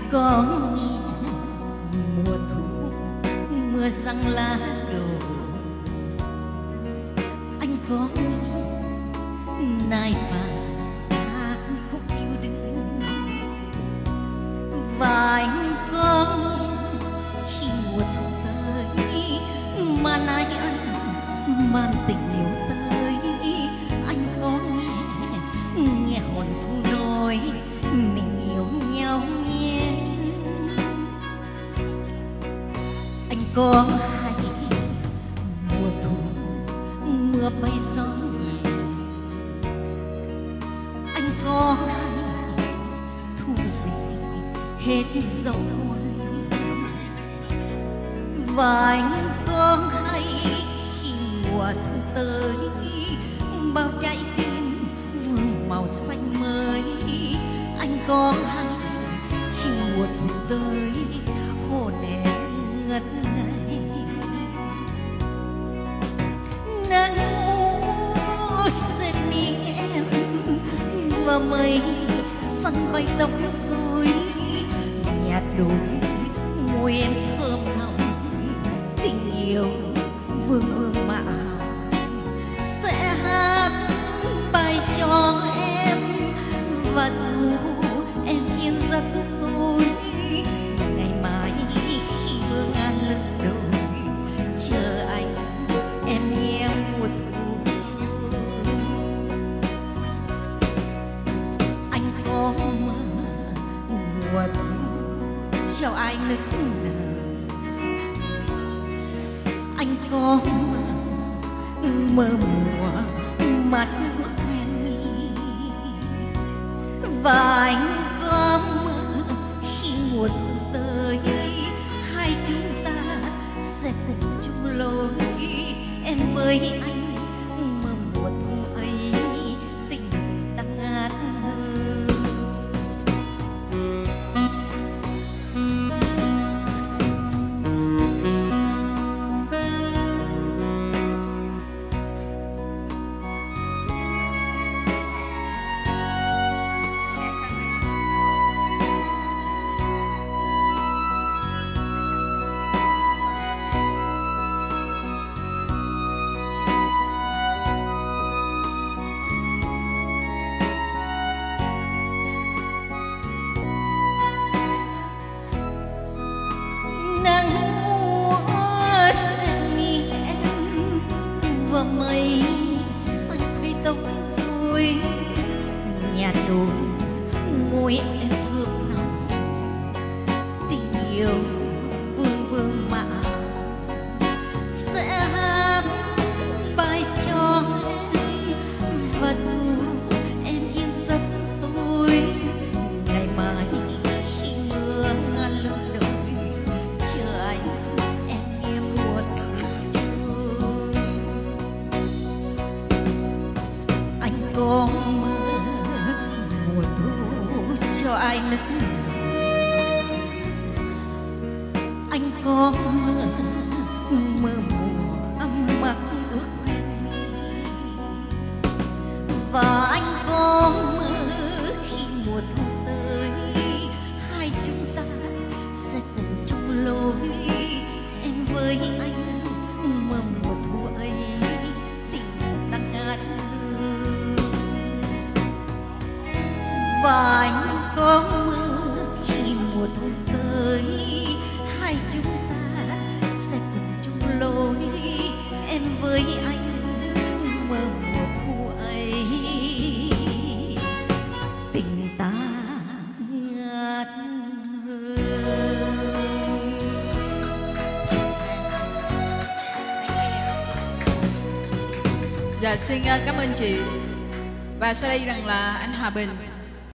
có nghe mùa thu mưa răng lá đổ, anh có nghe nai vàng hát khúc yêu đương, và anh có nghe khi mùa thu tới mà nai anh mang tình yêu tới. Anh có nghe hồn thu nói mình yêu nhau nhé. Anh có hay mùa thu mưa bay gió nhẹ, anh có hay thu về hết dấu ly, và anh có hay khi mùa thu tới bao trái tim vương màu xanh mới. Anh có hay khi mùa thu tới hồn em ngất ngây. Nắng sẽ đi em và mây xanh bay tóc rồi, nhạt đôi môi em thơm nồng, tình yêu vương vương mạ sẽ hát bài cho em. Và dù em yên giấc tôi ngày mai khi mưa ngàn lưng đồi, chờ anh em nghe mùa thu trôi. Anh có mơ mùa thu cho ai nức nở, anh có mơ mùa mắt ước quen mi, và anh có mơ khi mùa thu tới hai chúng ta sẽ cùng chung lối. Em với anh mơ mùa thu ấy tình ta ngát hương. Và mây xanh thay tóc rồi, nhà đôi môi em thơm nồng, tình yêu vương vương mạ sẽ hát bài cho em. Và dù em yên giấc tôi ngày mai khi mưa ngàn lưng đồi, chờ anh em nghe mùa thu trôi. Anh có mơ mùa thu cho ai nức nở, anh có mơ mùa mắt ước quen mi, và anh có mơ khi mùa thu tới hai chúng ta sẽ cùng chung lối. Em với anh mơ mùa thu ấy tình ta ngát hương, và anh có mơ khi mùa thu tới hai chúng ta sẽ cùng chung lối. Em với anh mơ mùa thu ấy tình ta ngát hương. Dạ xin cảm ơn chị. Và sau đây rằng là anh Hòa Bình